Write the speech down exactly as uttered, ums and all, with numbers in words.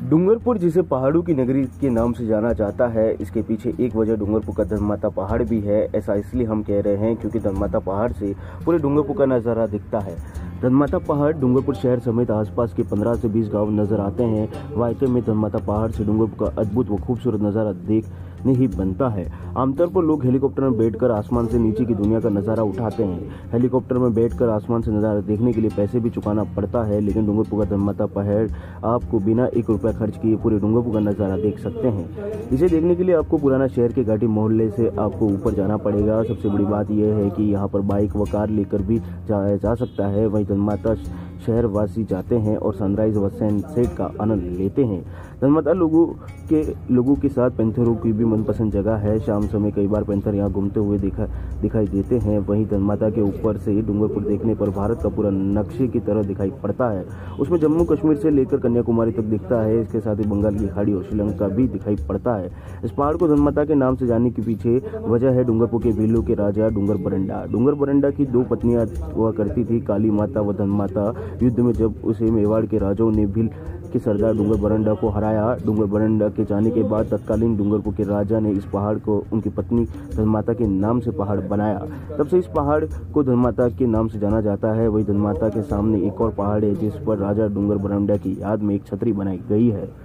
डूंगरपुर, जिसे पहाड़ों की नगरी के नाम से जाना जाता है, इसके पीछे एक वजह डूंगरपुर का धर्माता पहाड़ भी है। ऐसा इसलिए हम कह रहे हैं क्योंकि धर्माता पहाड़ से पूरे डूंगरपुर का नज़ारा दिखता है। धर्माता पहाड़ डूंगरपुर शहर समेत आसपास के पंद्रह से बीस गांव नजर आते हैं। वायके में धर्माता पहाड़ से डूंगरपुर का अद्भुत व खूबसूरत नज़ारा देखने ही बनता है। आमतौर पर लोग हेलीकॉप्टर में बैठकर आसमान से नीचे की दुनिया का नज़ारा उठाते हैं। हेलीकॉप्टर में बैठकर आसमान से नज़ारा देखने के लिए पैसे भी चुकाना पड़ता है, लेकिन डूंगरपुर का धर्माता पहाड़ आपको बिना एक रुपया खर्च किए पूरे डूंगरपुर का नज़ारा देख सकते हैं। इसे देखने के लिए आपको पुराना शहर के घाटी मोहल्ले से आपको ऊपर जाना पड़ेगा। सबसे बड़ी बात यह है कि यहाँ पर बाइक व कार लेकर भी जाया जा सकता है। वहीं धर्माता शहरवासी जाते हैं और सनराइज व सनसेट का आनंद लेते हैं। धर्माता लोगों के लोगों के साथ पैंथरों की भी मनपसंद जगह है। शाम समय कई बार पैंथर यहाँ घूमते हुए दिखा दिखाई देते हैं। वहीं धर्माता के ऊपर से डूंगरपुर देखने पर भारत का पूरा नक्शे की तरह दिखाई पड़ता है। उसमें जम्मू कश्मीर से लेकर कन्याकुमारी तक दिखता है। इसके साथ ही बंगाल की खाड़ी और श्रीलंका भी दिखाई पड़ता है। इस पहाड़ को धर्माता के नाम से जानने के पीछे वजह है डूंगरपुर के भीलों के राजा डूंगर बरंडा। डूंगर बरंडा की दो पत्नियां हुआ करती थी, काली माता व धर्माता। युद्ध में जब उसे मेवाड़ के राजाओं ने भील के सरदार डूंगर बरंडा को हराया, डूंगर बरंडा के जाने के बाद तत्कालीन डूंगरपुर के राजा ने इस पहाड़ को उनकी पत्नी धर्माता के नाम से पहाड़ बनाया। तब से इस पहाड़ को धर्माता के नाम से जाना जाता है। वही धर्माता के सामने एक और पहाड़ है जिस पर राजा डूंगर बरंडा की याद में एक छतरी बनाई गई है।